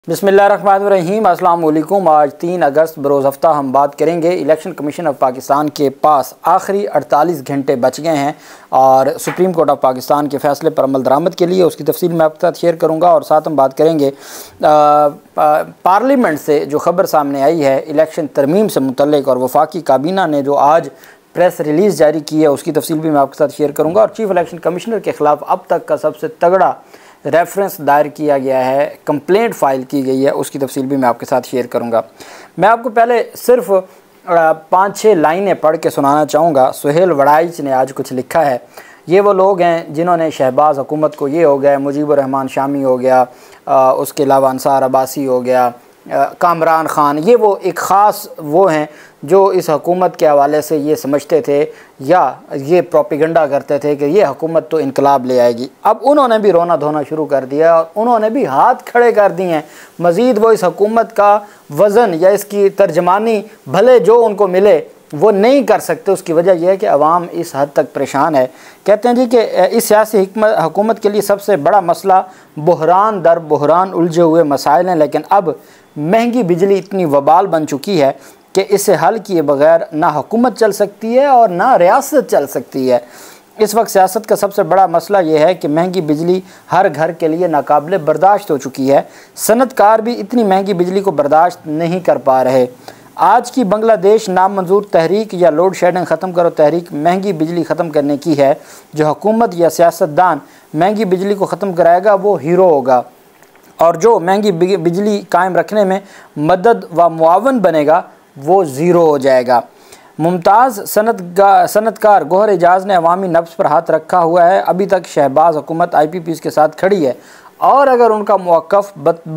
बिस्मिल्लाहिर्रहमानिर्रहीम। अस्सलाम वालेकुम। आज 3 अगस्त बरोज़ हफ्ता हम बात करेंगे इलेक्शन कमीशन ऑफ पाकिस्तान के पास आखिरी 48 घंटे बच गए हैं और सुप्रीम कोर्ट ऑफ पाकिस्तान के फ़ैसले पर अमल दरामद के लिए उसकी तफसील मैं आपके साथ शेयर करूँगा। और साथ हम बात करेंगे पार्लियामेंट से जो ख़बर सामने आई है इलेक्शन तरमीम से मुतल्लिक़, और वफाकी काबीना ने जो आज प्रेस रिलीज़ जारी की है उसकी तफसील भी मैं आपके साथ शेयर करूँगा। और चीफ़ इलेक्शन कमिश्नर के ख़िलाफ़ अब तक का सबसे तगड़ा रेफरेंस दायर किया गया है, कंप्लेंट फ़ाइल की गई है, उसकी तफसील भी मैं आपके साथ शेयर करूंगा। मैं आपको पहले सिर्फ 5-6 लाइनें पढ़ के सुनाना चाहूँगा। सुहेल वड़ाइच ने आज कुछ लिखा है। ये वो लोग हैं जिन्होंने शहबाज हुकूमत को, ये हो गया मुजीबुर रहमान शामी हो गया, उसके अलावा अंसार अब्बासी हो गया, कामरान ख़ान, ये वो एक ख़ास वो हैं जो इस हुकूमत के हवाले से ये समझते थे या ये प्रोपेगेंडा करते थे कि ये हुकूमत तो इनकलाब ले आएगी। अब उन्होंने भी रोना धोना शुरू कर दिया और उन्होंने भी हाथ खड़े कर दिए हैं। मज़ीद वो इस हुकूमत का वज़न या इसकी तर्जमानी भले जो उनको मिले वो नहीं कर सकते। उसकी वजह यह है कि अवाम इस हद तक परेशान है। कहते हैं जी कि इस सियासी हुकूमत के लिए सबसे बड़ा मसला बहरान दर बहरान उलझे हुए मसाइल हैं, लेकिन अब महंगी बिजली इतनी वबाल बन चुकी है कि इसे हल किए बगैर ना हुकूमत चल सकती है और ना रियासत चल सकती है। इस वक्त सियासत का सबसे बड़ा मसला यह है कि महंगी बिजली हर घर के लिए नाकाबिले बर्दाश्त हो चुकी है। सनतकार भी इतनी महंगी बिजली को बर्दाश्त नहीं कर पा रहे। आज की बांग्लादेश नामंजूर तहरीक या लोड शेडिंग ख़त्म करो तहरीक महंगी बिजली ख़त्म करने की है। जो हुकूमत या सियासतदान महंगी बिजली को ख़त्म कराएगा वो हीरो होगा, और जो महंगी बिजली कायम रखने में मदद व मुआवन बनेगा वो ज़ीरो हो जाएगा। मुमताज़ सनतकार गौहर एजाज़ ने अवामी नफ्स पर हाथ रखा हुआ है। अभी तक शहबाज हुकूमत IPPs के साथ खड़ी है और अगर उनका मौक़िफ़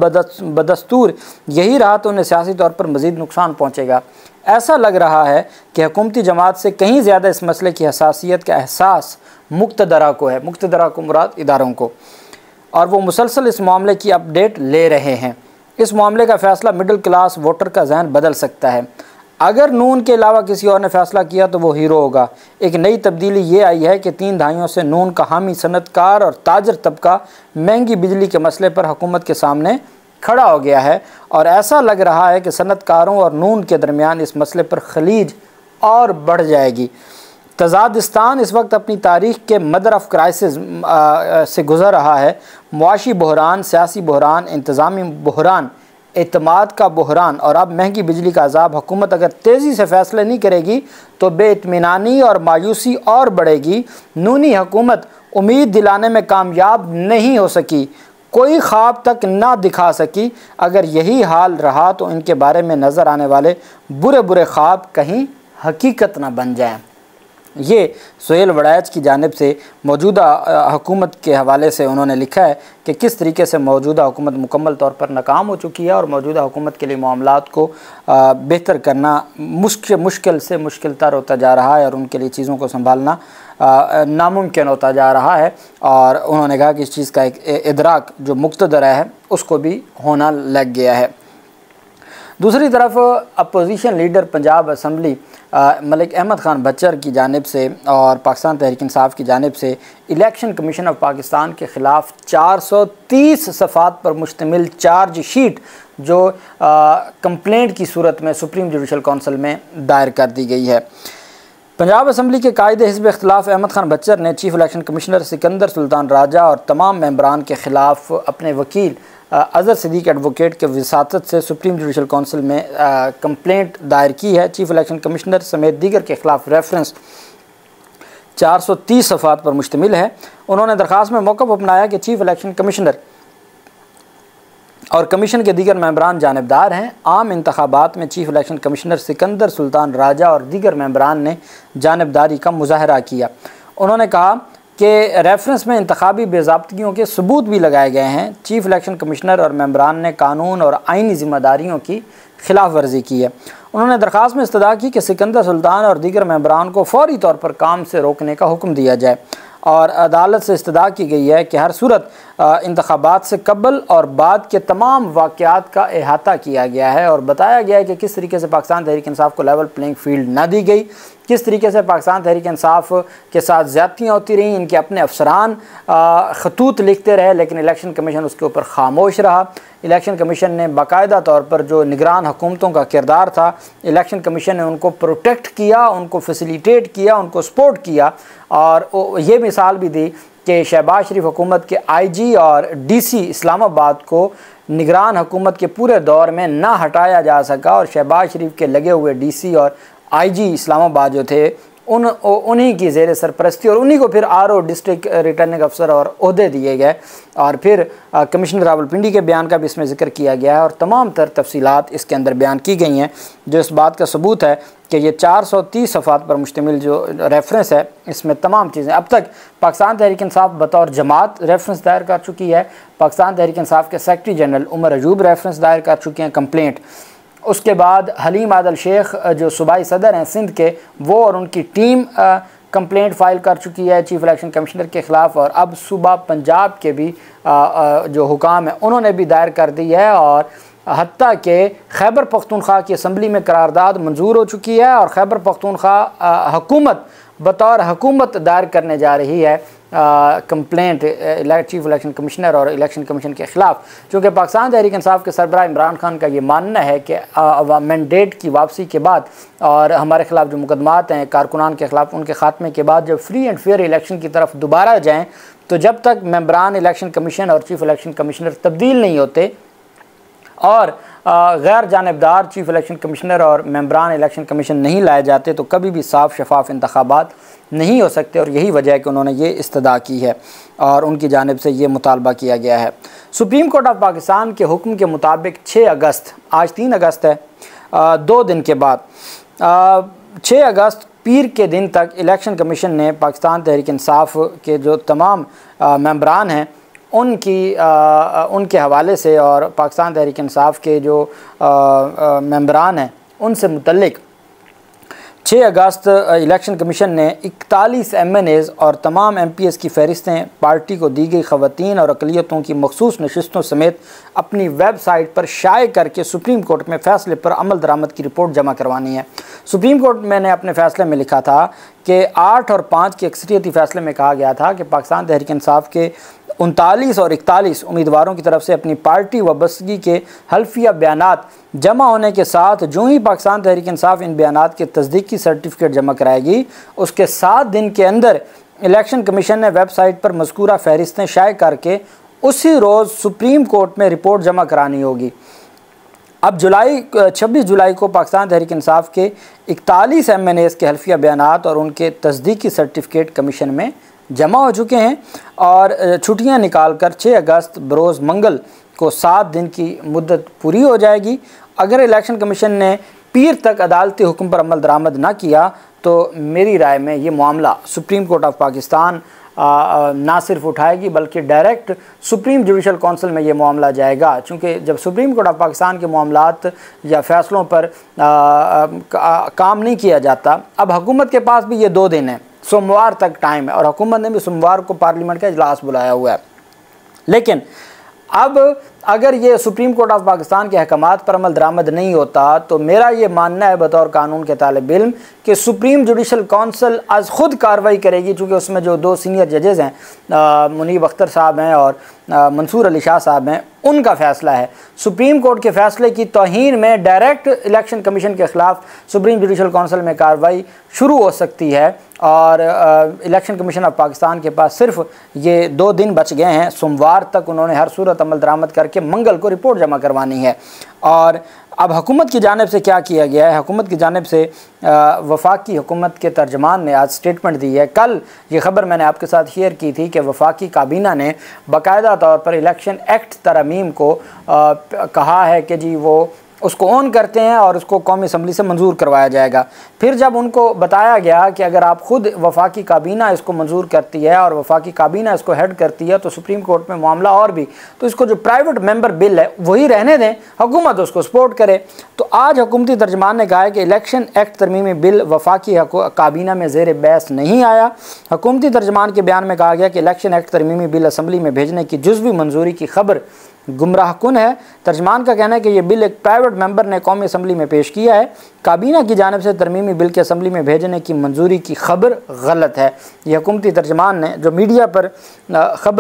बदस्तूर यही रहा तो उन्हें सियासी तौर पर मज़ीद नुकसान पहुँचेगा। ऐसा लग रहा है कि हुकूमती जमात से कहीं ज़्यादा इस मसले की हसासियत का एहसास मुक़्तदरा को है, मुक़्तदरा को मुराद इदारों को, और वो मुसलसल इस मामले की अपडेट ले रहे हैं। इस मामले का फ़ैसला मिडिल क्लास वोटर का जहन बदल सकता है। अगर नून के अलावा किसी और ने फ़ैसला किया तो वो हीरो होगा। एक नई तब्दीली ये आई है कि 3 दहाइयों से नून का हामी सनतकार और ताजर तबका महंगी बिजली के मसले पर हुकूमत के सामने खड़ा हो गया है, और ऐसा लग रहा है कि सनतकारों और नून के दरमियान इस मसले पर खलीज और बढ़ जाएगी। तजादिस्तान इस वक्त अपनी तारीख़ के मदर ऑफ़ क्राइसिस से गुज़र रहा है। मुआशी बहरान, सियासी बहरान, इंतज़ामी बहरान, एतमाद का बहरान और अब महंगी बिजली का अज़ाब। हुकूमत अगर तेज़ी से फ़ैसले नहीं करेगी तो बेइत्मीनानी और मायूसी और बढ़ेगी। नूनी हुकूमत उम्मीद दिलाने में कामयाब नहीं हो सकी, कोई ख्वाब तक ना दिखा सकी। अगर यही हाल रहा तो इनके बारे में नज़र आने वाले बुरे बुरे ख्वाब कहीं हकीकत ना बन जाएँ। ये सुहेल वड़ाइच की जानिब से मौजूदा हुकूमत के हवाले से उन्होंने लिखा है कि किस तरीके से मौजूदा हुकूमत मुकम्मल तौर पर नाकाम हो चुकी है और मौजूदा हुकूमत के लिए मामलात को बेहतर करना मुश्किल से मुश्किल तर होता जा रहा है और उनके लिए चीज़ों को संभालना नामुमकिन होता जा रहा है। और उन्होंने कहा कि इस चीज़ का एक इदराक जो मुक़्तदरा है उसको भी होना लग गया है। दूसरी तरफ opposition leader Punjab assembly Malik Ahmad Khan Bachar की जानिब से और पाकिस्तान तहरीक इंसाफ की जानिब से इलेक्शन कमीशन ऑफ पाकिस्तान के ख़िलाफ़ 430 सफ़ात पर मुश्तमिल चार्ज शीट जो कंप्लेंट की सूरत में सुप्रीम जुडिशल कौंसिल में दायर कर दी गई है। पंजाब असम्बली के कायदे हिज़्ब इख्तिलाफ़ अहमद ख़ान बच्चर ने chief election commissioner Sikandar Sultan Raja और तमाम मेंबरान के ख़िलाफ़ अपने वकील अज़हर सिद्दीक़ एडवोकेट के विसातत से सुप्रीम जुडिशल कौंसिल में कंप्लेंट दायर की है। चीफ़ इलेक्शन कमिश्नर समेत दीगर के ख़िलाफ़ रेफरेंस 430 सफ़ात पर मुश्तमिल है। उन्होंने दरख्वास्त में मौक़िफ़ अपनाया कि चीफ़ इलेक्शन कमिश्नर और कमीशन के दीगर मेंबरान जानिबदार हैं। आम इंतखाबात में chief election commissioner Sikandar Sultan Raja और दीगर मेंबरान ने जानिबदारी का मुज़ाहरा किया। उन्होंने कहा कि रेफरेंस में इंतखाबी बेज़ाब्तियों के सबूत भी लगाए गए हैं। चीफ़ इलेक्शन कमिश्नर और मेंबरान ने कानून और आइनी ज़िम्मेदारियों की खिलाफ वर्जी की है। उन्होंने दरख्वास्त में इस्तदा की कि सिकंदर सुल्तान और दीगर मेंबरान को फ़ौरी तौर पर काम से रोकने का हुक्म दिया जाए और अदालत से इस्तदा की गई है कि हर सूरत इंतखाबात से कबल और बाद के तमाम वाक़यात का अहाता किया गया है और बताया गया है कि किस तरीके से पाकिस्तान तहरीक इंसाफ को लेवल प्लेइंग फील्ड ना दी गई, किस तरीके से पाकिस्तान तहरीक इंसाफ के साथ ज़्यादतियाँ होती रहीं, इनके अपने अफसरान खतूत लिखते रहे लेकिन इलेक्शन कमीशन उसके ऊपर खामोश रहा। इलेक्शन कमीशन ने बाकायदा तौर पर जो निगरान हुकूमतों का किरदार था, इलेक्शन कमीशन ने उनको प्रोटेक्ट किया, उनको फैसिलिटेट किया, उनको सपोर्ट किया। और ये मिसाल भी दी कि शहबाज शरीफ हुकूमत के IG और DC इस्लामाबाद को निगरान हुकूमत के पूरे दौर में ना हटाया जा सका, और शहबाज शरीफ के लगे हुए DC और IG इस्लामाबाद जो थे उन्हीं की ज़ेर सरपरस्ती, और उन्हीं को फिर RO डिस्ट्रिक्ट रिटर्निंग अफसर और ओहदे दिए गए। और फिर कमिश्नर रावलपिंडी के बयान का भी इसमें ज़िक्र किया गया है, और तमाम तर तफसीलात इसके अंदर बयान की गई हैं, जो इस बात का सबूत है कि ये 430 सफ़ात पर मुश्तमिल जो रेफरेंस है, इसमें तमाम चीज़ें अब तक पाकिस्तान तहरीक इंसाफ बतौर जमात रेफरेंस दायर कर चुकी है। पाकिस्तान तहरीक इंसाफ के secretary general Umar Ayub reference दायर कर चुके हैं कंप्लेंट। उसके बाद हलीम आदल शेख जो सूबाई सदर हैं सिंध के, वो और उनकी टीम कंप्लेंट फ़ाइल कर चुकी है चीफ इलेक्शन कमिश्नर के ख़िलाफ़। और अब सूबा पंजाब के भी जो हुकाम है उन्होंने भी दायर कर दी है, और हत्ता के खैबर पख्तूनख्वा की असम्बली में करारदाद मंजूर हो चुकी है, और खैबर पख्तूनख्वा हुकूमत बतौर हुकूमत दायर करने जा रही है कंप्लेंट चीफ इलेक्शन कमिश्नर और इलेक्शन कमीशन के ख़िलाफ़। चूँकि पाकिस्तान तहरीक इंसाफ के सरबराह इमरान खान का ये मानना है कि मैंडेट की वापसी के बाद और हमारे ख़िलाफ़ जो मुकदमात हैं कारकुनान के ख़िलाफ़, उनके ख़ात्मे के बाद जब फ्री एंड फेयर इलेक्शन की तरफ दोबारा जाएँ, तो जब तक मेंबरान इलेक्शन कमीशन और चीफ इलेक्शन कमिश्नर तब्दील नहीं होते और गैर जानबदार चीफ इलेक्शन कमिश्नर और मेंबरान इलेक्शन कमीशन नहीं लाए जाते, तो कभी भी साफ शफाफ इंतखाबात नहीं हो सकते। और यही वजह है कि उन्होंने ये इस्तदा की है और उनकी जानिब से ये मुतालबा किया गया है। सुप्रीम कोर्ट ऑफ पाकिस्तान के हुक्म के मुताबिक 6 अगस्त, आज 3 अगस्त है, 2 दिन के बाद 6 अगस्त पीर के दिन तक इलेक्शन कमीशन ने पाकिस्तान तहरीक इंसाफ के जो तमाम मेंबरान हैं उनके हवाले से और पाकिस्तान तहरीक इंसाफ के जो मेंबरान हैं उनसे मुतल्लिक 6 अगस्त इलेक्शन कमीशन ने 41 MNAs और तमाम MPs की फ़हरिस्तें पार्टी को दी गई ख़वातीन और अक़लियतों की मखसूस नशिस्तों समेत अपनी वेबसाइट पर शाये करके सुप्रीम कोर्ट में फ़ैसले पर अमल दरामद की रिपोर्ट जमा करवानी है। सुप्रीम कोर्ट मैंने अपने फ़ैसले में लिखा था कि 8 और 5 के अक्सरियती फ़ैसले में कहा गया था कि पाकिस्तान तहरीक इंसाफ के 39 और 41 उम्मीदवारों की तरफ से अपनी पार्टी वाबस्तगी के हल्फिया बयानात जमा होने के साथ जो ही पाकिस्तान तहरीक इंसाफ इन बयानात के तस्दीकी सर्टिफिकेट जमा कराएगी, उसके 7 दिन के अंदर इलेक्शन कमीशन ने वेबसाइट पर मज़कूरा फ़हरिस्तें शाये करके उसी रोज़ सुप्रीम कोर्ट में रिपोर्ट जमा करानी होगी। अब 26 जुलाई को पाकिस्तान तहरीक इंसाफ के 41 MNAs के हल्फिया बयानात और उनके तस्दीकी सर्टिफिकेट कमीशन में जमा हो चुके हैं और छुट्टियां निकालकर 6 अगस्त बरोज़ मंगल को 7 दिन की मुद्दत पूरी हो जाएगी। अगर इलेक्शन कमीशन ने पीर तक अदालती हुक्म पर अमल दरामद ना किया तो मेरी राय में ये मामला सुप्रीम कोर्ट ऑफ पाकिस्तान ना सिर्फ उठाएगी बल्कि डायरेक्ट सुप्रीम जुडिशल काउंसिल में ये मामला जाएगा। चूँकि जब सुप्रीम कोर्ट ऑफ पाकिस्तान के मामलात या फ़ैसलों पर काम नहीं किया जाता, अब हुकूमत के पास भी ये 2 दिन है, सोमवार तक टाइम है और हुकूमत ने भी सोमवार को पार्लियामेंट का इजलास बुलाया हुआ है। लेकिन अब अगर ये सुप्रीम कोर्ट ऑफ पाकिस्तान के अहकामात पर अमल दरामद नहीं होता तो मेरा ये मानना है बतौर कानून के तालिब इल्म कि सुप्रीम जुडिशल काउंसिल आज ख़ुद कार्रवाई करेगी, चूँकि उसमें जो 2 सीनियर जजेज़ हैं मुनीब अख्तर साहब हैं और मंसूर अली शाह साहब हैं, उनका फ़ैसला है। सुप्रीम कोर्ट के फ़ैसले की तौहीन में डायरेक्ट इलेक्शन कमीशन के ख़िलाफ़ सुप्रीम जुडिशल काउंसिल में कार्रवाई शुरू हो सकती है और इलेक्शन कमीशन ऑफ पाकिस्तान के पास सिर्फ ये 2 दिन बच गए हैं। सोमवार तक उन्होंने हर सूरत अमल दरामद करके मंगल को रिपोर्ट जमा करवानी है। और अब हुकूमत की जानिब से क्या किया गया है, हुकूमत की जानिब से वफाकी हुकूमत के तर्जमान ने आज स्टेटमेंट दी है। कल ये ख़बर मैंने आपके साथ शेयर की थी कि वफाकी काबीना ने बाकायदा तौर पर इलेक्शन एक्ट तरमीम को कहा है कि जी वो उसको ऑन करते हैं और उसको कौमी असम्बली से मंजूर करवाया जाएगा। फिर जब उनको बताया गया कि अगर आप ख़ुद वफाकी काबीना इसको मंजूर करती है और वफाकी काबीना इसको हेड करती है तो सुप्रीम कोर्ट में मामला और भी, तो इसको जो प्राइवेट मेंबर बिल है वही रहने दें, हुकूमत उसको सपोर्ट करे। तो आज हुकूमती तर्जमान ने कहा है कि इलेक्शन एक्ट तरमीमी बिल वफाकी काबीना में ज़ेर बहस नहीं आया। हुकूमती तर्जमान के बयान में कहा गया कि इलेक्शन एक्ट तरमीमी बिल असम्बली में भेजने की जुज़वी मंजूरी की खबर गुमराहकुन है। तर्जमान का कहना है कि यह बिल एक प्राइवेट मेंबर ने कौमी असम्बली में पेश किया है। काबीना की जानिब से तरमीमी बिल के असम्बली में भेजने की मंजूरी की खबर गलत है। यह हुकूमती तर्जमान ने जो मीडिया पर खबर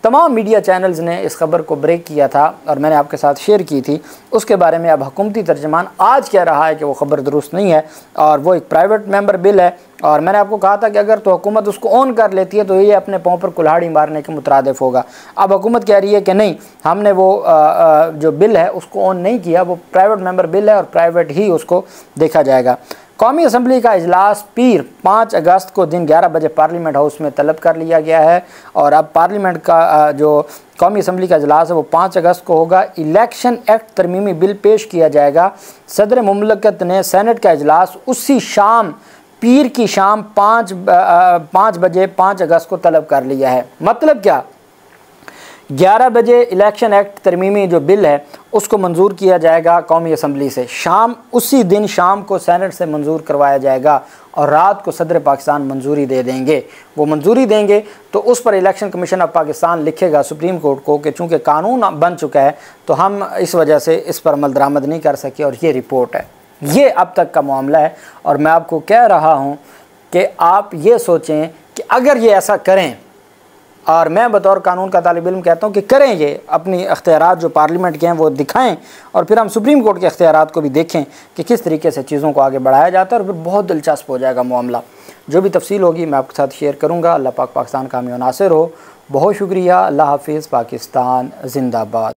तमाम मीडिया चैनल्स ने इस खबर को ब्रेक किया था और मैंने आपके साथ शेयर की थी। उसके बारे में अब हुकूमती तर्जमान आज कह रहा है कि वो ख़बर दुरुस्त नहीं है और वो एक प्राइवेट मेंबर बिल है। और मैंने आपको कहा था कि अगर तो हुकूमत उसको ऑन कर लेती है तो ये अपने पाँव पर कुल्हाड़ी मारने के मुतरादिफ होगा। अब हुकूमत कह रही है कि नहीं, हमने वो जो बिल है उसको ऑन नहीं किया, वो प्राइवेट मेंबर बिल है और प्राइवेट ही उसको देखा जाएगा। कौमी असम्बली का इजलास पीर 5 अगस्त को दिन 11 बजे पार्लियामेंट हाउस में तलब कर लिया गया है और अब पार्लियामेंट का जो कौमी असम्बली का इजलास है वो 5 अगस्त को होगा। इलेक्शन एक्ट तरमीमी बिल पेश किया जाएगा। सदर मुमलकत ने सेनेट का इजलास उसी शाम पीर की शाम 5 बजे 5 अगस्त को तलब कर लिया है। मतलब क्या, 11 बजे इलेक्शन एक्ट तरमीमी जो बिल है उसको मंजूर किया जाएगा कौमी असम्बली से, शाम उसी दिन शाम को सेनेट से मंजूर करवाया जाएगा और रात को सदर पाकिस्तान मंजूरी दे देंगे। वो मंजूरी देंगे तो उस पर इलेक्शन कमीशन ऑफ पाकिस्तान लिखेगा सुप्रीम कोर्ट को कि चूँकि कानून बन चुका है तो हम इस वजह से इस पर अमल दरामद नहीं कर सके और ये रिपोर्ट है। ये अब तक का मामला है और मैं आपको कह रहा हूँ कि आप ये सोचें कि अगर ये ऐसा करें, और मैं बतौर कानून का तालिब इल्म कहता हूँ कि करें, ये अपनी अख्तियारात जो पार्लियामेंट के हैं वो दिखाएं और फिर हम सुप्रीम कोर्ट के अख्तियारात को भी देखें कि किस तरीके से चीज़ों को आगे बढ़ाया जाता है और फिर बहुत दिलचस्प हो जाएगा मामला। जो भी तफसील होगी मैं आपके साथ शेयर करूँगा। अल्लाह पाक पाकिस्तान का हामी नासिर हो। बहुत शुक्रिया। अल्लाह हाफिज़। पाकिस्तान जिंदाबाद।